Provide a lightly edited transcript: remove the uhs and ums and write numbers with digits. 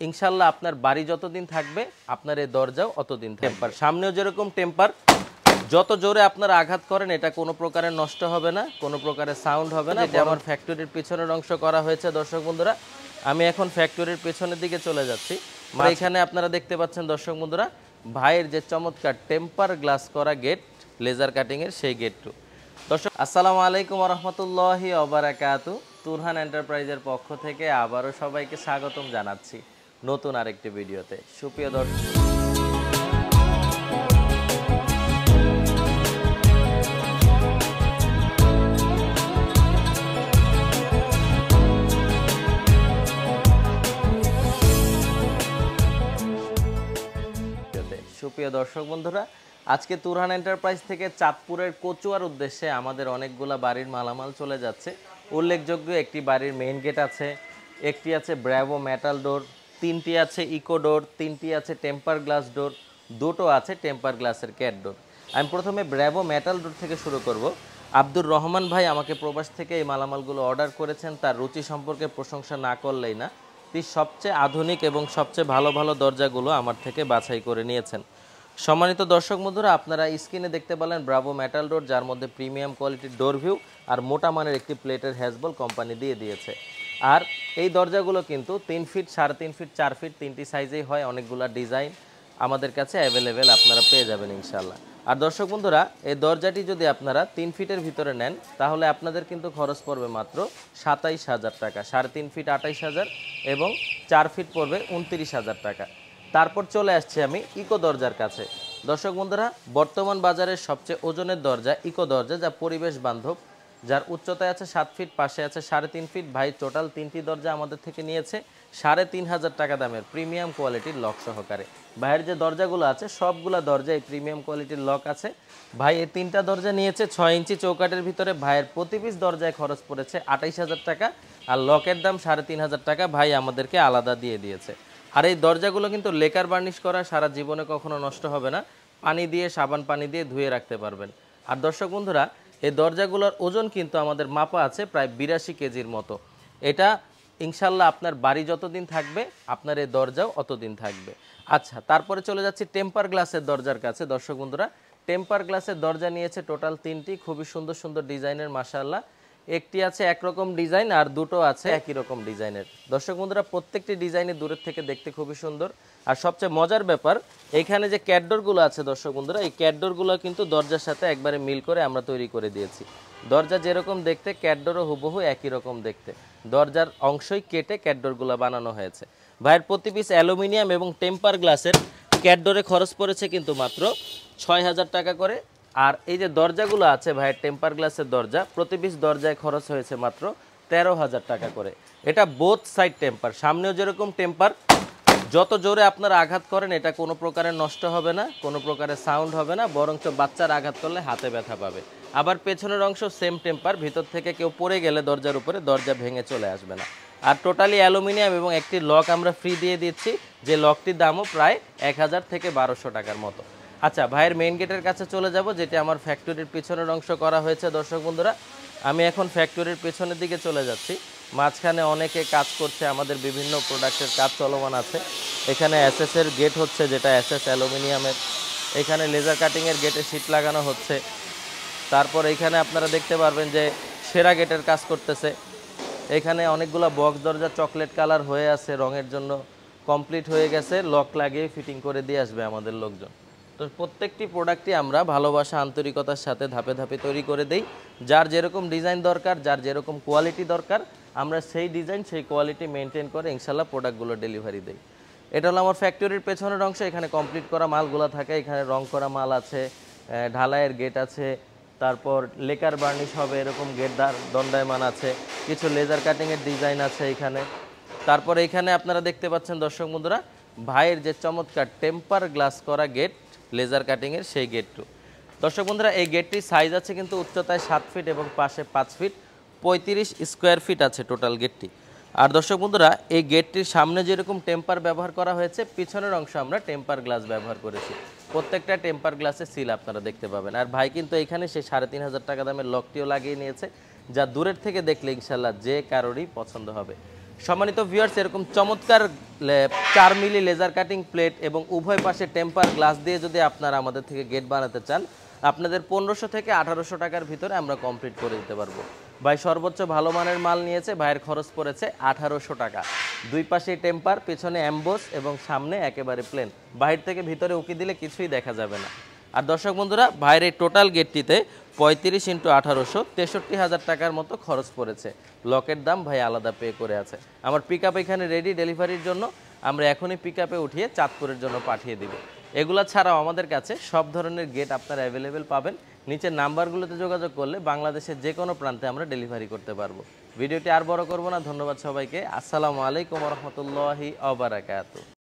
ইনশাল্লাহ আপনার বাড়ি যতদিন থাকবে আপনার এই দরজাও অতদিন টেম্পার সামনেও যেরকম টেম্পার যত জোরে আপনারা আঘাত করেন এটা কোনো প্রকারের নষ্ট হবে না, কোনো প্রকারের সাউন্ড হবে না। এটা আমার ফ্যাক্টরির পিছনের অংশ করা হয়েছে। দর্শক বন্ধুরা, আমি এখন ফ্যাক্টরির পেছনের দিকে চলে যাচ্ছি। এখানে আপনারা দেখতে পাচ্ছেন দর্শক বন্ধুরা, ভাইয়ের যে চমৎকার টেম্পার গ্লাস করা গেট লেজার কাটিংয়ের সেই গেটটু। দর্শক আসসালামু আলাইকুম ওয়া রাহমাতুল্লাহি ওয়া বারাকাতুহু। তুরহান এন্টারপ্রাইজের পক্ষ থেকে আবারও সবাইকে স্বাগতম জানাচ্ছি নতুন আরেকটি ভিডিওতে। সুপ্রিয় দর্শক, সুপ্রিয় দর্শক বন্ধুরা, আজকে তুরহান এন্টারপ্রাইজ থেকে চাঁদপুরের কচুয়ার উদ্দেশ্যে আমাদের অনেকগুলা বাড়ির মালামাল চলে যাচ্ছে। উল্লেখযোগ্য একটি বাড়ির মেইন গেট আছে, একটি আছে ব্র্যাভো মেটাল ডোর, তিনটি আছে ইকো ডোর, তিনটি আছে টেম্পার গ্লাস ডোর, দুটো আছে টেম্পার গ্লাসের ক্যাট ডোর। আমি প্রথমে ব্র্যাভো মেটাল ডোর থেকে শুরু করব। আব্দুর রহমান ভাই আমাকে প্রবাস থেকে এই মালামালগুলো অর্ডার করেছেন। তার রুচি সম্পর্কে প্রশংসা না করলেই না, তিনি সবচেয়ে আধুনিক এবং সবচেয়ে ভালো ভালো দরজাগুলো আমার থেকে বাছাই করে নিয়েছেন। সম্মানিত দর্শক বন্ধুরা, আপনারা স্ক্রিনে দেখতে পেলেন ব্রাভো মেটাল ডোর, যার মধ্যে প্রিমিয়াম কোয়ালিটির ডোর ভিউ আর মোটা মানের একটি প্লেটের হ্যাজবল কোম্পানি দিয়ে দিয়েছে। আর এই দরজাগুলো কিন্তু 3 ফিট, 3.5 ফিট, 4 ফিট তিনটি সাইজেই হয়। অনেকগুলো ডিজাইন আমাদের কাছে অ্যাভেলেবেল আপনারা পেয়ে যাবেন ইনশাল্লাহ। আর দর্শক বন্ধুরা, এই দরজাটি যদি আপনারা 3 ফিটের ভিতরে নেন তাহলে আপনাদের কিন্তু খরচ পড়বে মাত্র 27,000 টাকা। 3.5 ফিট 28,000 এবং 4 ফিট পড়বে 29,000 টাকা। তারপর চলে আসছি আমি ইকো দরজার কাছে। দর্শক বন্ধুরা, বর্তমান বাজারের সবচেয়ে ওজনের দরজা ইকো দরজা, যা পরিবেশ বান্ধব, যার উচ্চতায় আছে 7 ফিট, পাশে আছে 3.5 ফিট। ভাই টোটাল 3টি দরজা আমাদের থেকে নিয়েছে 3,500 টাকা দামের প্রিমিয়াম কোয়ালিটির লক সহকারে। ভাইয়ের যে দরজাগুলো আছে সবগুলা দরজায় প্রিমিয়াম কোয়ালিটির লক আছে। ভাই এই 3টা দরজা নিয়েছে 6 ইঞ্চি চৌকাটের ভিতরে। ভাইয়ের প্রতি পিস দরজায় খরচ পড়েছে 28,000 টাকা, আর লকের দাম 3,500 টাকা ভাই আমাদেরকে আলাদা দিয়ে দিয়েছে। আর এই দরজাগুলো কিন্তু লেকার বার্নিশ করা, সারা জীবনে কখনো নষ্ট হবে না। পানি দিয়ে, সাবান পানি দিয়ে ধুয়ে রাখতে পারবেন। আর দর্শক বন্ধুরা, এই দরজাগুলোর ওজন কিন্তু আমাদের মাপা আছে প্রায় 82 কেজির মতো। এটা ইনশাল্লাহ আপনার বাড়ি যতদিন থাকবে আপনার এই দরজাও অতদিন থাকবে। আচ্ছা, তারপরে চলে যাচ্ছি টেম্পার গ্লাসের দরজার কাছে। দর্শক বন্ধুরা, টেম্পার গ্লাসের দরজা নিয়েছে টোটাল 3টি, খুবই সুন্দর সুন্দর ডিজাইনের মাশাআল্লাহ। একটি আছে একরকম ডিজাইন আর দুটো আছে একই রকম ডিজাইনের। দর্শক বন্ধুরা, প্রত্যেকটি ডিজাইনে দূরের থেকে দেখতে খুবই সুন্দর। আর সবচেয়ে মজার ব্যাপার, এইখানে যে ক্যাটডোরগুলো আছে দর্শক বন্ধুরা, এই ক্যাটডোরগুলো কিন্তু দরজার সাথে একবারে মিল করে আমরা তৈরি করে দিয়েছি। দরজা যেরকম দেখতে ক্যাটডোরও হুবহু একই রকম দেখতে। দরজার অংশই কেটে ক্যাটডোরগুলো বানানো হয়েছে। ভাইয়ের প্রতি পিস অ্যালুমিনিয়াম এবং টেম্পার গ্লাসের ক্যাটডোরে খরচ পড়েছে কিন্তু মাত্র 6,000 টাকা করে। আর এই যে দরজাগুলো আছে ভাইয়ের টেম্পার গ্লাসের দরজা, প্রতি পিস দরজায় খরচ হয়েছে মাত্র 13,000 টাকা করে। এটা বোথ সাইড টেম্পার, সামনেও যেরকম টেম্পার, যত জোরে আপনারা আঘাত করেন এটা কোনো প্রকারের নষ্ট হবে না, কোনো প্রকারের সাউন্ড হবে না, বরঞ্চ বাচ্চার আঘাত করলে হাতে ব্যথা পাবে। আবার পেছনের অংশ সেম টেম্পার, ভিতর থেকে কেউ পড়ে গেলে দরজার উপরে দরজা ভেঙে চলে আসবে না। আর টোটালি অ্যালুমিনিয়াম এবং একটি লক আমরা ফ্রি দিয়ে দিচ্ছি, যে লকটির দামও প্রায় 1,000 থেকে 1,200 টাকার মতো। আচ্ছা, ভাইয়ের মেইন গেটের কাছে চলে যাব, যেটি আমার ফ্যাক্টরির পিছনের অংশ করা হয়েছে। দর্শক বন্ধুরা, আমি এখন ফ্যাক্টরির পেছনের দিকে চলে যাচ্ছি। মাঝখানে অনেকে কাজ করছে, আমাদের বিভিন্ন প্রোডাক্টের কাজ চলমান আছে। এখানে এসএসের গেট হচ্ছে, যেটা এসএস অ্যালুমিনিয়ামের। এখানে লেজার কাটিংয়ের গেটে শীট লাগানো হচ্ছে। তারপর এখানে আপনারা দেখতে পারবেন যে সেরা গেটের কাজ করতেছে। এখানে অনেকগুলো বক্স দরজা চকলেট কালার হয়ে আছে, রঙের জন্য কমপ্লিট হয়ে গেছে, লক লাগিয়ে ফিটিং করে দিয়ে আসবে আমাদের লোকজন। তো প্রত্যেকটি প্রোডাক্টই আমরা ভালোবাসা আন্তরিকতার সাথে ধাপে ধাপে তৈরি করে দেই। যার যেরকম ডিজাইন দরকার, যার যেরকম কোয়ালিটি দরকার, আমরা সেই ডিজাইন সেই কোয়ালিটি মেনটেন করে ইনশাল্লাহ প্রোডাক্টগুলো ডেলিভারি দেই। এটা হলো আমার ফ্যাক্টরির পেছনের অংশ। এখানে কমপ্লিট করা মালগুলো থাকে। এখানে রং করা মাল আছে, ঢালাইয়ের গেট আছে, তারপর লেকার বার্নিশ হবে এরকম গেট দণ্ডায়মান আছে, কিছু লেজার কাটিংয়ের ডিজাইন আছে এখানে। তারপর এখানে আপনারা দেখতে পাচ্ছেন দর্শক বন্ধুরা, ভাইয়ের যে চমৎকার টেম্পার গ্লাস করা গেট লেজার কাটিংয়ের সেই গেটটু। দর্শক বন্ধুরা, এই গেটটির সাইজ আছে কিন্তু উচ্চতায় 7 ফিট এবং পাশে 5 ফিট, 35 স্কোয়ার ফিট আছে টোটাল গেটটি। আর দর্শক বন্ধুরা, এই গেটটির সামনে যেরকম টেম্পার ব্যবহার করা হয়েছে, পিছনের অংশ আমরা টেম্পার গ্লাস ব্যবহার করেছি। প্রত্যেকটা টেম্পার গ্লাসে সিল আপনারা দেখতে পাবেন। আর ভাই কিন্তু এখানে সেই 3,500 টাকা দামের লকটিও লাগিয়ে নিয়েছে, যা দূরের থেকে দেখলে ইনশাল্লাহ যে কারোরই পছন্দ হবে। সম্মানিত ভিউয়ার্স, এরকম চমৎকার 4 মিলি লেজার কাটিং প্লেট এবং উভয় পাশে টেম্পার গ্লাস দিয়ে যদি আপনারা আমাদের থেকে গেট বানাতে চান, আপনাদের 1500 থেকে 1800 টাকার ভিতরে আমরা কমপ্লিট করে দিতে পারবো। ভাই সর্বোচ্চ ভালো মানের মাল নিয়েছে, ভাইয়ের খরচ পড়েছে 1800 টাকা। দুই পাশেই টেম্পার, পেছনে অ্যাম্বোস এবং সামনে একেবারে প্লেন। বাহির থেকে ভিতরে উকি দিলে কিছুই দেখা যাবে না। আর দর্শক বন্ধুরা, ভাইয়ের এই টোটাল গেটটিতে 35 × 1800 63,000 টাকার মতো খরচ পড়েছে। লকের দাম ভাই আলাদা পে করে আছে। আমার পিক আপ এখানে রেডি ডেলিভারির জন্য, আমরা এখনই পিক আপে উঠিয়ে চাঁদপুরের জন্য পাঠিয়ে দিব। এগুলা ছাড়াও আমাদের কাছে সব ধরনের গেট আপনারা অ্যাভেলেবেল পাবেন। নিচের নাম্বারগুলোতে যোগাযোগ করলে বাংলাদেশের যে কোনো প্রান্তে আমরা ডেলিভারি করতে পারবো। ভিডিওটি আর বড় করব না, ধন্যবাদ সবাইকে। আসসালামু আলাইকুম রহমতুল্লাহি ওয়া বারাকাতুহু।